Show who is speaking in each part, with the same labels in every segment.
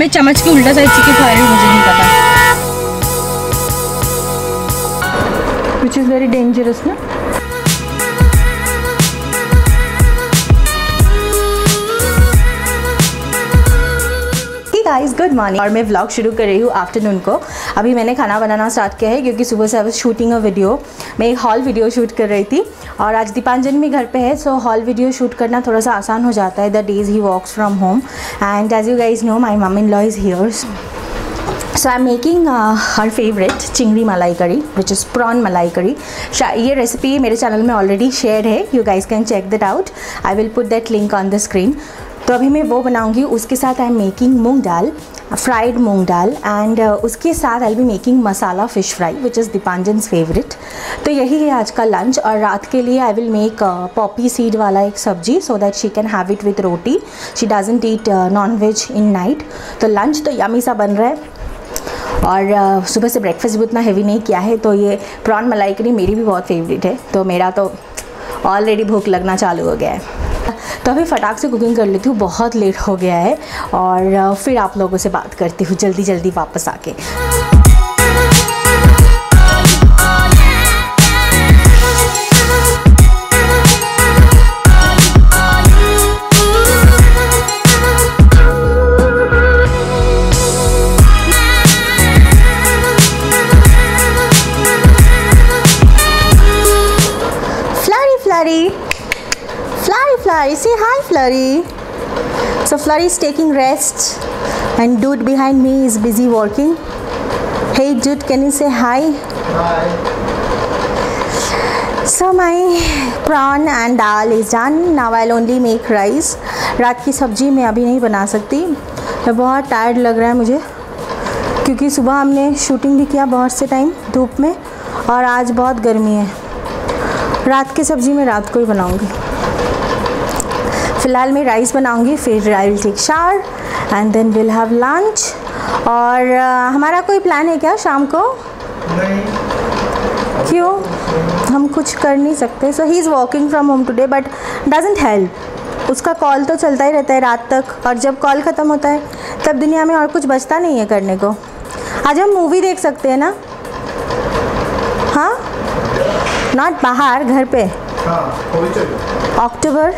Speaker 1: मैं चम्मच के उल्टा साइड चिकन खा रही हूँ, मुझे नहीं पता। Which is very dangerous ना।
Speaker 2: गाइस गुड मॉर्निंग, और मैं व्लॉग शुरू कर रही हूँ आफ्टरनून को। अभी मैंने खाना बनाना स्टार्ट किया है क्योंकि सुबह से I was shooting a video. मैं एक हॉल वीडियो शूट कर रही थी और आज दीपांजन भी घर पे है, सो हॉल वीडियो शूट करना थोड़ा सा आसान हो जाता है the days he works from home. And as you guys know my mom in law is here, so I'm making her favorite chingri malai curry which is prawn मलाई करी। ये रेसिपी मेरे चैनल में ऑलरेडी शेयर है, you guys can check that out, I will put that link on the screen। तो अभी मैं वो बनाऊंगी। उसके साथ I am making moong dal, fried moong dal, and उसके साथ I will be making masala fish fry which is Deepanjan's favourite. तो यही है आज का लंच। और रात के लिए I will make poppy seed वाला एक सब्जी so that she can have it with roti. She doesn't eat non veg in night. तो लंच तो यमी सा बन रहा है और सुबह से ब्रेकफास्ट भी उतना हैवी नहीं किया है। तो ये प्रॉन मलाई करी मेरी भी बहुत फेवरेट है, तो मेरा तो ऑलरेडी भूख लगना चालू हो गया है। तो अभी फटाक से कुकिंग कर लेती हूँ, बहुत लेट हो गया है, और फिर आप लोगों से बात करती हूँ जल्दी जल्दी वापस आके। Flurry, say hi Flurry. So Flurry is taking rest and dude behind me is busy working. Hey dude, can you say hi?
Speaker 3: Hi.
Speaker 2: So my prawn and dal is done. Now I'll only make rice. रात की सब्जी मैं अभी नहीं बना सकती, मैं बहुत टायर्ड लग रहा है मुझे, क्योंकि सुबह हमने शूटिंग भी किया बहुत से टाइम धूप में, और आज बहुत गर्मी है। रात की सब्जी मैं रात को ही बनाऊंगी। फ़िलहाल मैं राइस बनाऊंगी, फिर I will take shower and then will have lunch. और हमारा कोई प्लान है क्या शाम को?
Speaker 3: नहीं।
Speaker 2: क्यों? हम कुछ कर नहीं सकते। So he is working from home today but doesn't help. उसका कॉल तो चलता ही रहता है रात तक, और जब कॉल ख़त्म होता है तब दुनिया में और कुछ बचता नहीं है करने को। आज हम मूवी देख सकते हैं ना? हाँ, नॉट बाहर, घर पे। अक्टूबर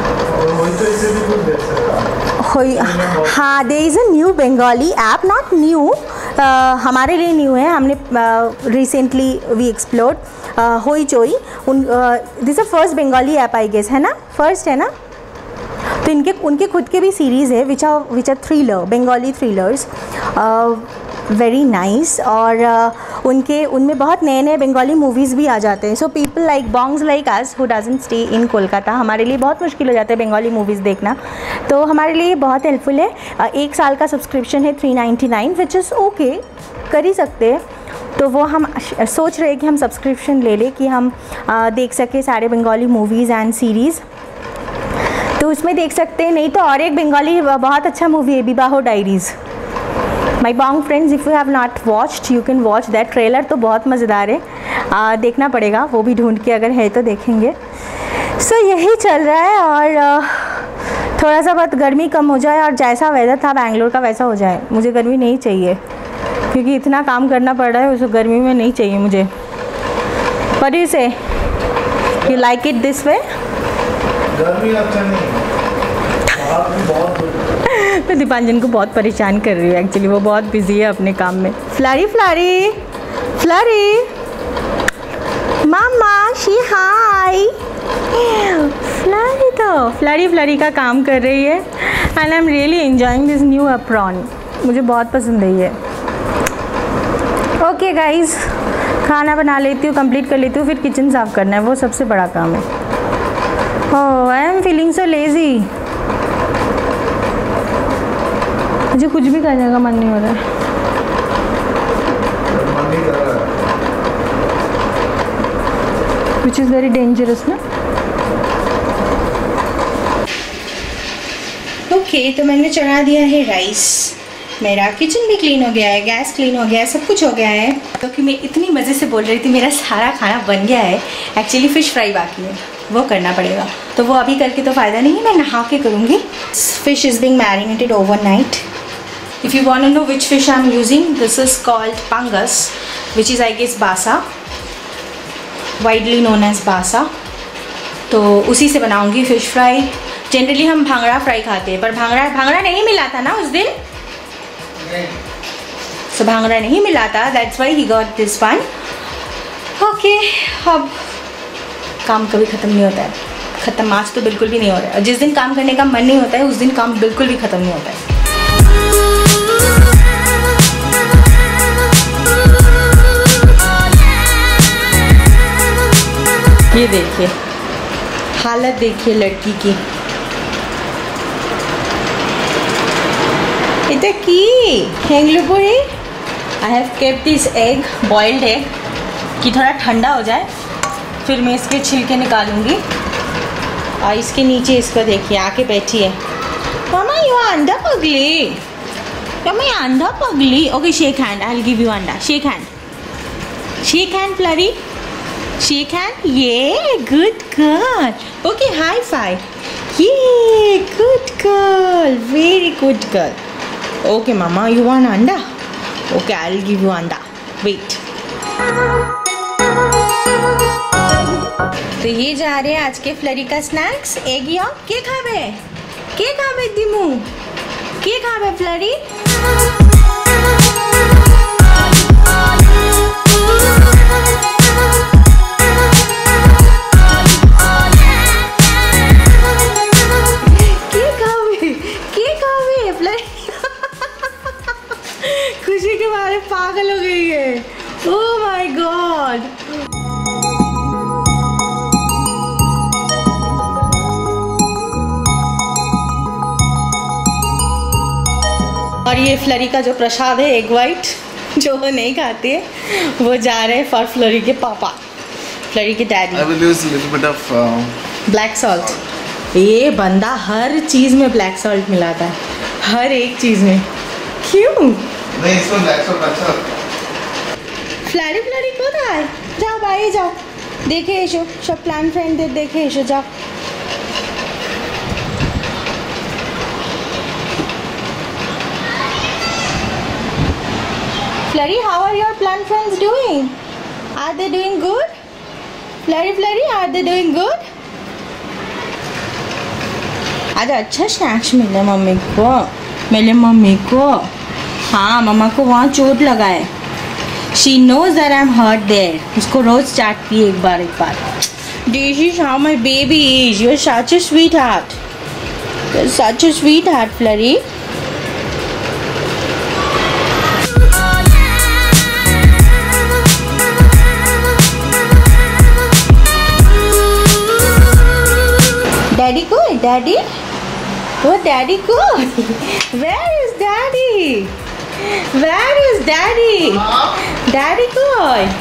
Speaker 2: हाँ, there is a new Bengali app, not new, हमारे लिए न्यू है, हमने recently we explored Hoichoi. This a first Bengali app I guess, है ना? फर्स्ट है ना? तो उनके खुद के भी सीरीज़ है which are thriller, Bengali thrillers, very nice. और उनमें बहुत नए नए बंगाली मूवीज़ भी आ जाते हैं। So people like Bongs like us who doesn't stay in Kolkata, हमारे लिए बहुत मुश्किल हो जाता है बंगाली मूवीज़ देखना, तो हमारे लिए बहुत हेल्पफुल है। 1 साल का सब्सक्रिप्शन है 399 विच इज़ ओके, कर ही सकते हैं। तो वो हम सोच रहे हैं कि हम सब्सक्रिप्शन ले लें कि हम देख सकें सारे बंगाली मूवीज़ एंड सीरीज़, तो उसमें देख सकते हैं। नहीं तो और एक बंगाली बहुत अच्छा मूवी है, Vivah diaries. My Bong friends, if you have not watched you can watch that. Trailer तो बहुत मज़ेदार है, देखना पड़ेगा, वो भी ढूंढ के अगर है तो देखेंगे। सो यही चल रहा है, और थोड़ा सा बहुत गर्मी कम हो जाए और जैसा वेदर था बैंगलोर का वैसा हो जाए। मुझे गर्मी नहीं चाहिए क्योंकि इतना काम करना पड़ रहा है, उस गर्मी में नहीं चाहिए मुझे। What do you say? You like it this way?
Speaker 3: गर्मी अच्छा नहीं है,
Speaker 2: मैं दीपांजन को बहुत परेशान कर रही हूँ एक्चुअली, वो बहुत बिजी है अपने काम में। फ्लरी फ्लरी फ्लरी मामा शी हाय। फ्लरी का काम कर रही है and I am really enjoying this new apron, मुझे बहुत पसंद है ये। ओके गाइज, खाना बना लेती हूँ, कंप्लीट कर लेती हूँ, फिर किचन साफ़ करना है, वो सबसे बड़ा काम है। Oh I am feeling so lazy, मुझे कुछ भी करने का मन नहीं हो रहा है। विच इज़ वेरी डेंजरस ना। ओके, तो मैंने चढ़ा दिया है राइस, मेरा किचन भी क्लीन हो गया है, गैस क्लीन हो गया है, सब कुछ हो गया है। क्योंकि मैं इतनी मज़े से बोल रही थी, मेरा सारा खाना बन गया है। एक्चुअली फ़िश फ्राई बाकी है, वो करना पड़ेगा, तो वो अभी करके तो फ़ायदा नहीं है, मैं नहा के करूँगी। Fish is being marinated overnight If you want to know which fish I'm using, this is called pangus, which is I guess basa, widely known as basa. तो उसी से बनाऊंगी फिश फ्राई. जनरली हम भांगड़ा फ्राई खाते हैं, पर भांगड़ा नहीं मिला था ना उस दिन. So भांगड़ा नहीं मिला था, that's why he got this one. Okay, अब काम कभी ख़त्म नहीं होता है. ख़त्म आज तो बिल्कुल भी नहीं हो रहा है. और जिस दिन काम करने का मन नहीं होता है उस दिन काम बिल्कुल भी ख़त्म नहीं होता है. ये देखिए हालत, देखिए लड़की की. इधर की हेंगलुपुरी. I have kept this egg, boiled egg, कि थोड़ा ठंडा हो जाए, फिर मैं इसके छिलके निकालूंगी. और इसके नीचे इसको देखिए आके बैठी है. मामा यू अंडा पगली, मामा अंडा पगली. Okay shake hand, I will give you अंडा. Shake hand, shake hand Flurry, shake hand. ये good girl. Okay high five. ये good girl, very good girl. Okay मामा यू वांट अंडा. Okay I will give you अंडा. Wait. तो ये जा रहे हैं आज के फ्लरी का स्नैक्स. एग यॉक के खावे दिमू, के खावे फ्लरी. के खावे फ्लरी. खुशी के बारे पागल हो गई है. Oh my god. और ये फ्लरी का जो प्रसाद है एग वाइट, जो वो नहीं खाती है, वो जा रहे हैं फॉर फ्लरी के पापा, फ्लरी के daddy.
Speaker 3: I will use a little bit of
Speaker 2: black salt. ये बंदा हर चीज़ में ब्लैक सॉल्ट मिलाता है, हर एक चीज़ में. क्यों?
Speaker 3: नहीं इसमें ब्लैक सॉल्ट अच्छा.
Speaker 2: फ्लरी कौन आए? जाओ बाहर जाओ, देखे एशो सब प्लान फ्रेंड देखे एशो जाओ. Flurry, how are your plant friends doing? Are they doing good? Flurry, are they doing good? आज अच्छा स्नैक्स मिले मम्मी को, मेरे मम्मी को. हाँ मम्मा को वहाँ चोट लगा है. She knows that I'm hurt there. उसको रोज चाटती है एक बार. This is how my baby is. You're such a sweetheart. You're such a sweetheart, Flurry. Daddy good, Daddy? Oh, Daddy good. Where is Daddy? Where is Daddy? Daddy good.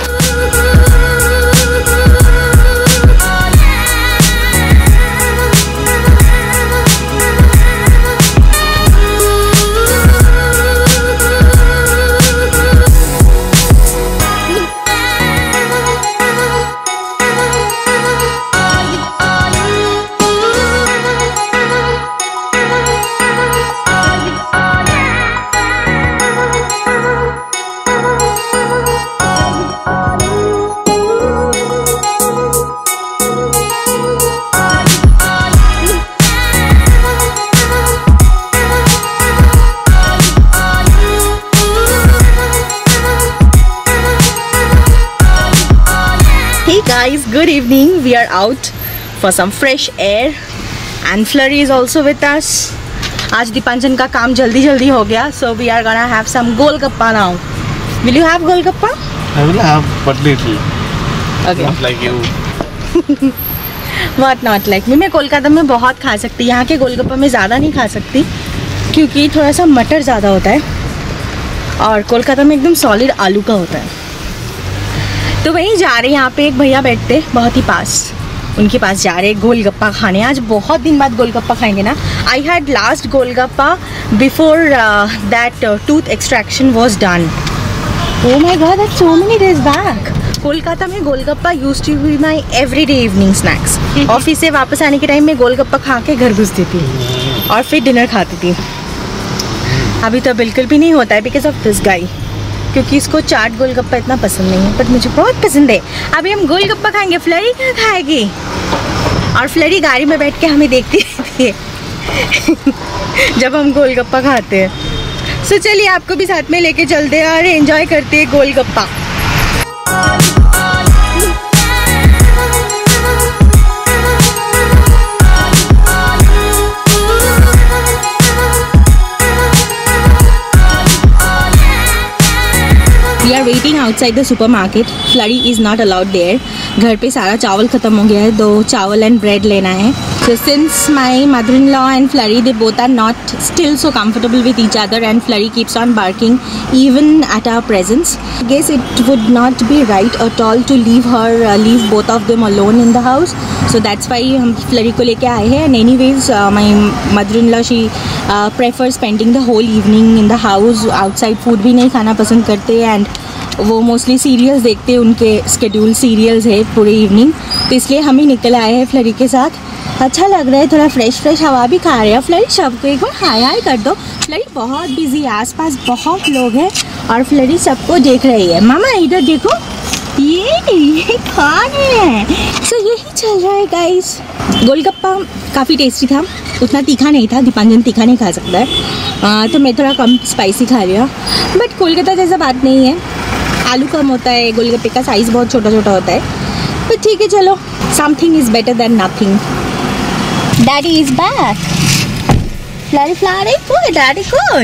Speaker 2: Guys, good evening. We are out for some fresh air and Flurry is also with us. आज दीपांजन का काम जल्दी हो गया, so we are gonna have some Golgappa now. Will you have Golgappa?
Speaker 3: I will have, but little.
Speaker 2: Okay.
Speaker 3: Not like you.
Speaker 2: What not like me? मैं कोलकाता में बहुत खा सकती, यहाँ के गोलगप्पा में ज़्यादा नहीं खा सकती क्योंकि थोड़ा सा मटर ज़्यादा होता है और कोलकाता में एकदम सॉलिड आलू का होता है. तो वहीं जा रहे हैं, यहाँ पे एक भैया बैठते बहुत ही पास, उनके पास जा रहे हैं गोलगप्पा खाने. आज बहुत दिन बाद गोलगप्पा खाएंगे ना. I had last golgappa before that tooth extraction was done. Oh my god, that's so many days back. Kolkata में golgappa used to be my everyday evening snacks. Office से वापस आने के टाइम में गोलगप्पा खा के घर घुसती थी और फिर डिनर खाती थी. अभी तो बिल्कुल भी नहीं होता है बिकॉज ऑफ दिस गाई, क्योंकि इसको चाट गोलगप्पा इतना पसंद नहीं है, बट मुझे बहुत पसंद है। अभी हम गोलगप्पा खाएंगे, फ्लरी क्या खाएगी, और फ्लरी गाड़ी में बैठ के हमें देखती रहती है जब हम गोलगप्पा खाते हैं। सो चलिए आपको भी साथ में लेके चलते हैं और एंजॉय करते हैं golgappa. We are waiting outside the supermarket. Flurry is not allowed there. घर पे सारा चावल ख़त्म हो गया है, 2 चावल एंड ब्रेड लेना है। So since my mother-in-law and Flurry, they both are not still so comfortable with each other, and Flurry keeps on barking even at our presence. I guess it would not be right at all to leave both of them alone in the house. So that's why हम Flurry को लेके आए हैं। And anyways, my mother-in-law, she prefers spending the whole evening in the house. Outside food भी नहीं खाना पसंद करते, and वो मोस्टली सीरियल्स देखते हैं, उनके स्केड्यूल सीरियल्स है पूरे इवनिंग, तो इसलिए हम ही निकल आए हैं फ्लरी के साथ। अच्छा लग रहा है, थोड़ा फ्रेश हवा भी खा रहे हैं। फ्लरी सबको एक बार हाय कर दो। फ्लरी बहुत बिजी है, आसपास बहुत लोग हैं और फ्लरी सबको देख रही है। मामा इधर देखो, ये खा रहे हैं। सो यही चल रहा है गाइस। गोलगप्पा काफ़ी टेस्टी था, उतना तीखा नहीं था, दीपांजन तीखा नहीं खा सकता है, तो मैं थोड़ा कम स्पाइसी खा लिया। बट कोलकाता जैसा बात नहीं है, आलू कम होता है, गोलगप्पे का साइज़ बहुत छोटा होता है, पर ठीक है चलो, something is better than nothing. Daddy is back. Flurry कोई डैडी कोई,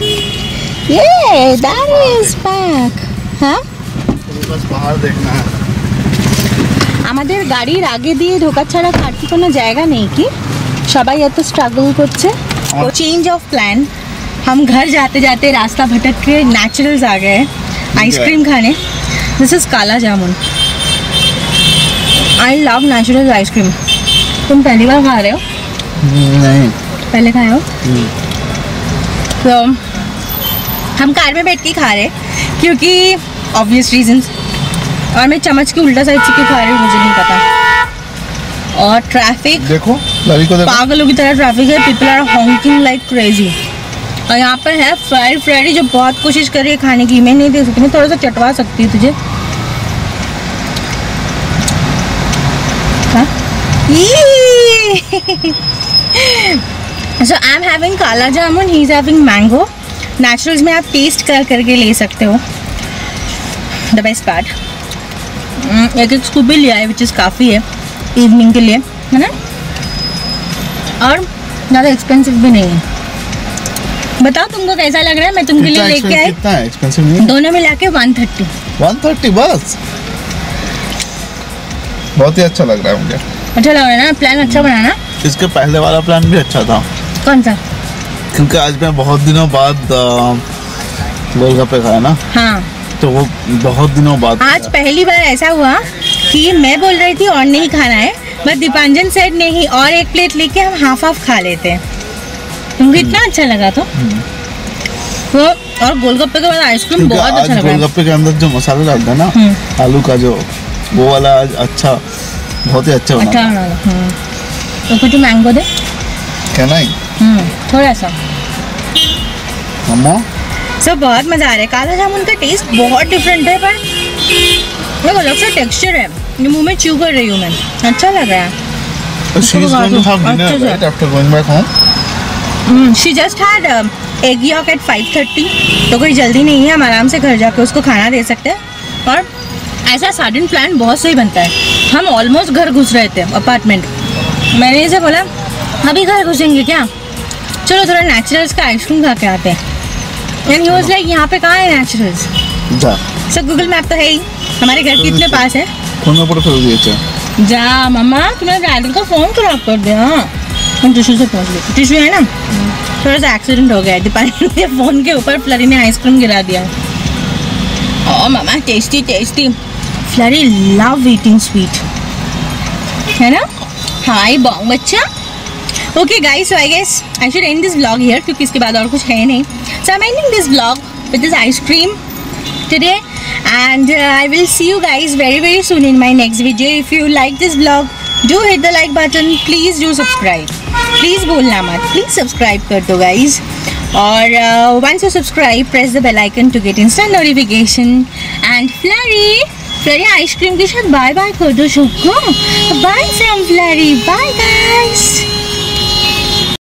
Speaker 2: ये डैडी इज़ बैक। हाँ,
Speaker 3: बस बाहर देखना है।
Speaker 2: আমাদের গাড়ির আগে দিয়ে ঢোকা ছাড়া খাটতে কোনো জায়গা নেই কি, সবাই এত স্ট্রাগল করছে। तो चेंज ऑफ प्लान, हम घर जाते जाते रास्ता भटक के नेचुरल्स आ गए आइसक्रीम खाने। This is kala jamun. I love natural ice cream. तुम पहली बार खा रहे हो?
Speaker 3: नहीं,
Speaker 2: पहले खाए हो? तो हम कार में बैठ के खा रहे क्योंकि ऑब्वियस रीजंस, और मैं चम्मच के उल्टा साइड से क्यों खा रही हूँ मुझे नहीं पता। और ट्रैफिक
Speaker 3: देखो, लवी को देखो,
Speaker 2: पागलों की तरह ट्रैफिक है, people are honking like crazy. और यहाँ पर है फ्लरी जो बहुत कोशिश कर रही है खाने की, मैं नहीं दे सकती, मैं थोड़ा सा चटवा सकती हूँ तुझे। So I'm having kala jamun, he is having mango. Naturals में आप टेस्ट करके ले सकते हो। द बेस्ट पार्ट, एक स्कूप भी लिया है विच इज़ काफ़ी है इवनिंग के लिए, है ना, और ज़्यादा एक्सपेंसिव भी नहीं है। बताओ तुमको कैसा लग रहा है? मैं तुमके लिए लेके आई,
Speaker 3: कितना है? एक्सपेंसिव नहीं है,
Speaker 2: दोनों मिला के 130
Speaker 3: बस। बहुत ही अच्छा लग रहा है मुझे।
Speaker 2: अच्छा लग रहा है ना? प्लान अच्छा बनाना।
Speaker 3: इसके पहले वाला प्लान भी अच्छा था।
Speaker 2: कौन सा?
Speaker 3: क्योंकि आज मैं बहुत दिनों बाद गोलगप्पे खाया ना।
Speaker 2: हाँ,
Speaker 3: तो वो बहुत दिनों बाद
Speaker 2: आज पहली बार ऐसा हुआ कि मैं बोल रही थी और नहीं खाना है, बट दीपांजन सेड नहीं, और एक प्लेट लेके हम हाफ खा लेते हैं। तुमको इतना अच्छा लगा तो और गोलगप्पे के बाद आइसक्रीम बहुत अच्छा लगा।
Speaker 3: गोलगप्पे के अंदर जो मसाला डालता है ना, आलू का जो, वो वाला अच्छा, बहुत ही अच्छा बना।
Speaker 2: तो कुछ मैंगो दे
Speaker 3: क्या? नहीं,
Speaker 2: थोड़ा सा
Speaker 3: मम्मा।
Speaker 2: सब बहुत मज़ा आ रहा है। काला जामुन का टेस्ट बहुत डिफरेंट है, पर एक अलग सा टेक्सचर है, ये मुंह में च्यू कर रही हूँ मैं, अच्छा लग रहा है।
Speaker 3: She is going to have dinner right after going back home.
Speaker 2: She just had egg yolk at 5:30, तो कोई जल्दी नहीं है, हम आराम से घर जाके उसको खाना दे सकते हैं। और ऐसा सडन प्लान बहुत सही बनता है। हम ऑलमोस्ट घर घुस रहे थे अपार्टमेंट, मैंने इसे बोला अभी घर घुसेंगे क्या, चलो थोड़ा नेचुरल्स का आइसक्रीम खा के आते हैं। एंड ही वाज लाइक यहाँ पे कहाँ है नेचुरल्स? सर गूगल मैप तो है ही, हमारे घर के इतने पास है। जा मम्मा, तुमने डैडी का फ़ोन खराब कर दिया। हम टिश्यू से पहुँच गए, टिश्यू है ना, थोड़ा सा एक्सीडेंट हो गया है, दीपाली के फ़ोन के ऊपर फ्लरी ने आइसक्रीम गिरा दिया। ओह मामा, tasty tasty. Flurry love eating sweet, है ना? हाय बॉन्ग बच्चा। Okay guys, so I guess I should end this vlog here, क्योंकि इसके बाद और कुछ है नहीं। So I am ending this vlog with this ice cream today, and I will see you guys very soon in my next video. If you like this vlog, do hit the like button, please do subscribe, please बोलना मत, please subscribe कर दो guys।
Speaker 1: और once you subscribe, press the bell icon to get instant notification. And Flurry ice cream के साथ bye bye कर दो सबको. Bye from Flurry. Bye guys.